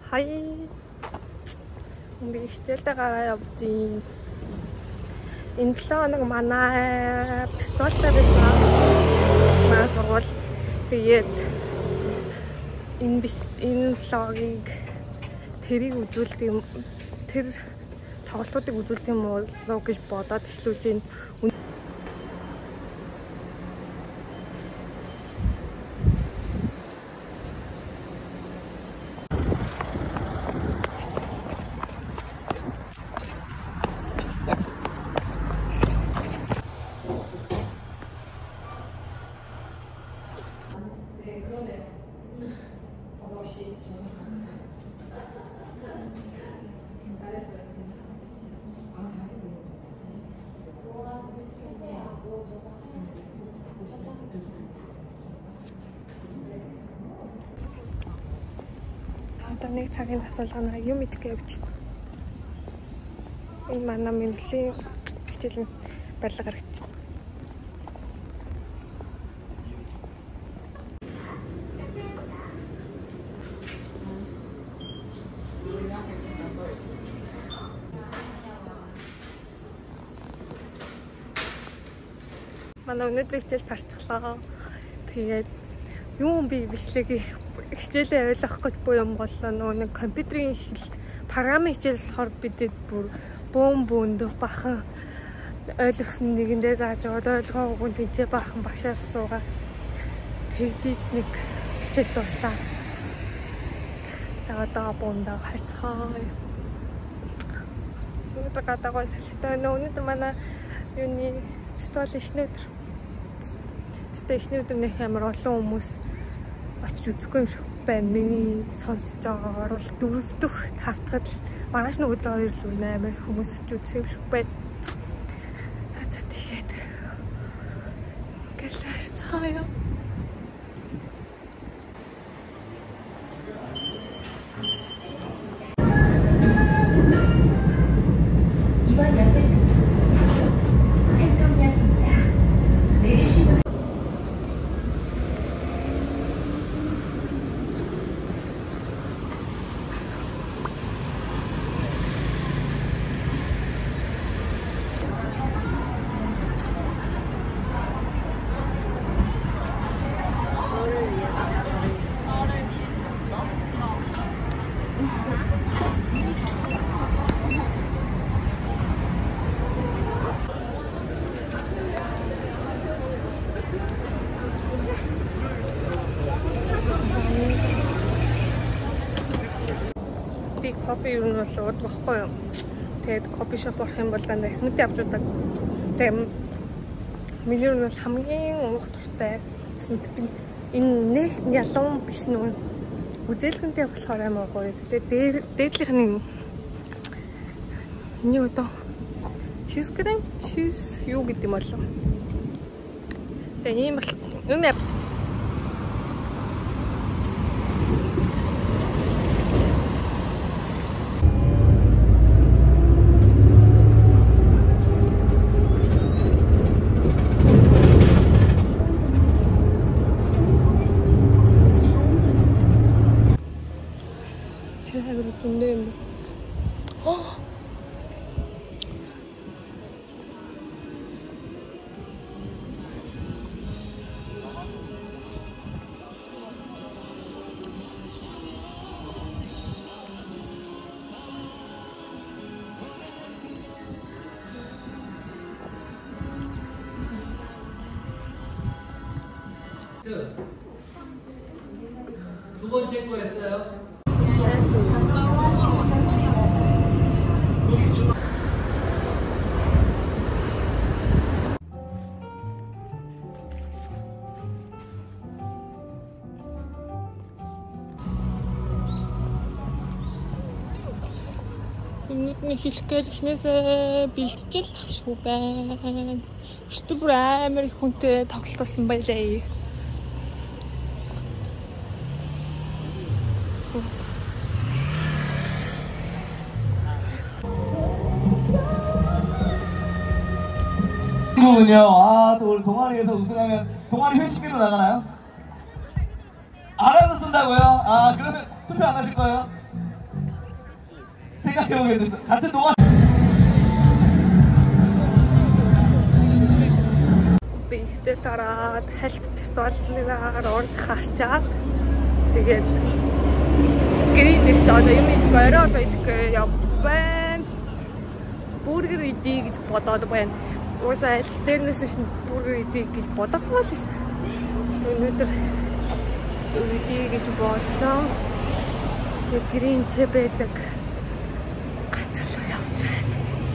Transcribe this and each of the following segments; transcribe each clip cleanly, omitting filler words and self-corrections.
Хаяа. Би хичээлтэйгээ явдیں۔ Энэ 7 хоног манай пистолтай байсан. Манай сургууль. Тэгээд энэ влогийг тэрийг үзүүлдэг юм. Тэр тоглолтуудыг үзүүлдэг юм уу гэж бодоод эхлүүлж байна. Одоо нэг цагийн асуулгана юм идэхгүй явж байна. Энэ манай мэргэжлийн хичээлийн барилга гарагч. Манай өнөөдөр хичээл тарчлаа. Тэгээд юм би бичлэгийг хичээлээ ойлгох гэж буй юм боллоо. Нөгөө нэг компьютерийн програмын хичээл болохоор бидэд бүр бөөндөх бахан ойлгосон нэгэндээ зааж аваад ойлгоогүй тэнцээ бахан багшаас суугаа. Тэгжиж нэг хичээл дуслаа. Одоо бөөндөө хайцгаа. Өнөөдөр гадаагаа салхитай өнөөдөр манай юуны стол ихнээд техникүүд нэг амар олон хүмүүс очиж үзэхгүй юм шиг байна. Миний сонсож байгаагаар бол 4 дахь тавтахад маргааш нь өдөр 2 л 8 хүмүүс очиж үзэх юм шиг байна. За тэгээд гэлээр цаая. Би кофе юу нь бол уудаг байхгүй юу. Тэгээд кофе шоп орох юм бол дандаа смути авч удаг. Тэгээд миний нь бол хамгийн уух дуртай смути. Энэ нэг ялуун биш нөгөө үзэлгэнтэй болохоор амар гоё. Тэгээд дээдлийнх нь энэ одоо чиз крем чиз юу гэдэг юм болов. Тэгээд ийм бол энэ 두 번째 거 했어요? Өмнөдний хэлэхээр эхнээсээ бэлтжил ах шүү байна. Өчтөр бүр амар их хүнтэй тоглолт болсон байлаа. 아, 또 오늘 동아리에서 우승하면 동아리 회식비로 나가나요? 알아서 쓴다고요? 아, 그러면 투표 안 하실 거예요? 생각해보게 됐어. 같은 동아리. Би ихтэй дараад хальт пистолнаар орж хаарчаад тэгээд гэрийн дээр одоо юм ороод идэх явж байна. Бургер идэх гэж бодоод байна. Уусаа дээрнээс нь бургер идэх гэж бодохгүй л байсан. Өнөөдөр идэх гэж бодлоо. Тэгээд гэрийн цэ байдаг газар руу явж байна.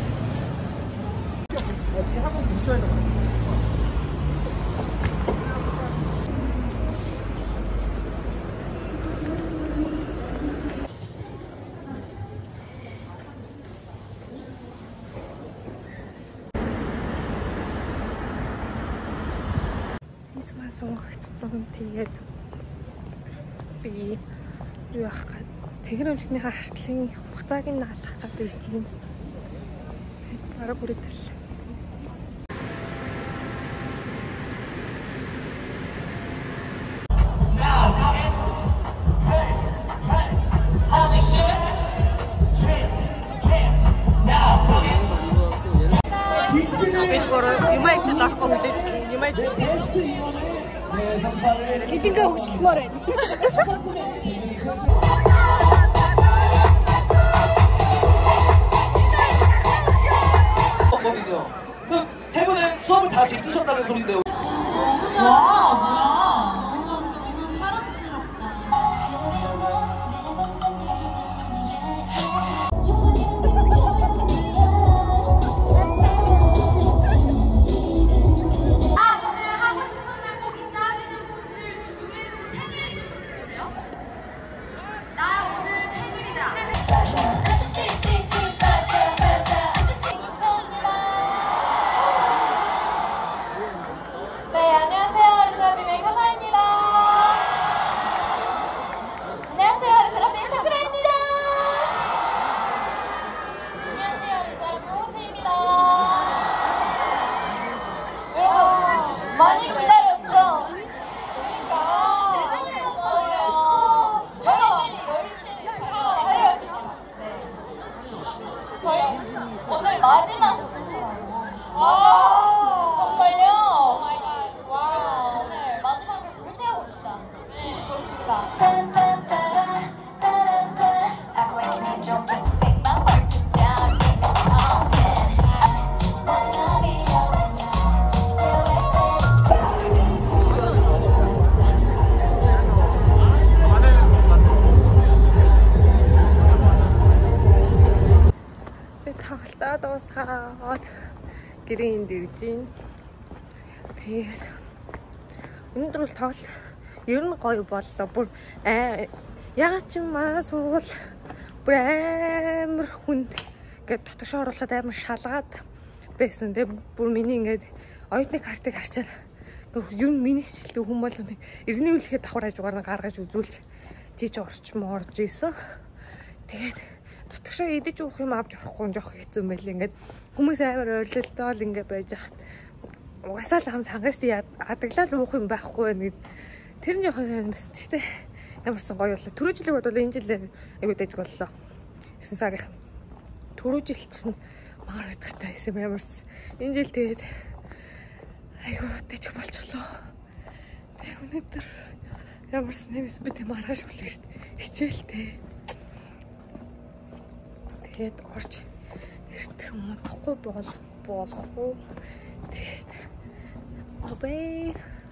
Сонгогдсон. Тэгээд би юу яах гээд цэгрэмжийнхээ хартлын хугацааг нь алах гэдэг тийм бараг үргэлжлээ. Юмайч таахгүй үлээ. Юмайч хэдингээ хөгжлөмөр байна. 거든요. 그 세 분은 수업을 다 제끼셨다는 소리인데요. 와, 뭐야? 오늘 마지막 정말요? 와, 오늘 마지막으로 불태워 봅시다. 네, 좋습니다. Дуусгаад гэрийн дэрж ийн. Тэгээд өнөөдөр бол тоглол ер нь гоё боллоо. Бүр ягаад ч юм аа сургууль бүр амар хүнд ингээд дотгошоо оруулахад амар шалгаад байсан. Тэгээд бүр миний ингээд оюутны картыг харчаад юу миний хичээлтэй хүн бол иргэний үлэхэд давхар хажуугаар нь гаргаж үзүүлж тийч орчим орж исэн. Тэгээд дотгошоо идэж уух юм авч орохгүй жоох хэцүү юм байл. Ингээд хүмүүс амар ойлголтоо л ингээд байж хат. Угасаа л хам сангаас адаглал уух юм байхгүй байна гэд. Тэр нь жоох юм бас. Тэгтээ ямарсан гоё боллоо. Түрүү жилиг бол энэ жил айгуу дэж боллоо. 9 сарын. Түрүү жил чинь маар өдөртэй байсан ямарсан. Энэ жил тэгээд айгуу дэж болчихлоо. Тэг өнөөдөр ямарсан нэмс би тэ маргааш үлээ хичээлтэй. Тэгээд орж ирэх юм болохгүй болохгүй. Тэгээд обэй